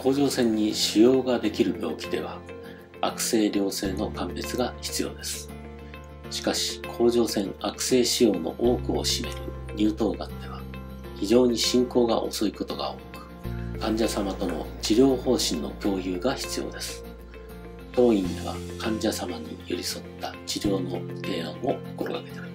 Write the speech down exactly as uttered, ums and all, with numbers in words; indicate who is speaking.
Speaker 1: 甲状腺に腫瘍ができる病気では悪性良性の鑑別が必要です。しかし甲状腺悪性腫瘍の多くを占める乳頭がんでは非常に進行が遅いことが多く、患者様との治療方針の共有が必要です。当院では患者様に寄り添った治療の提案を心がけております。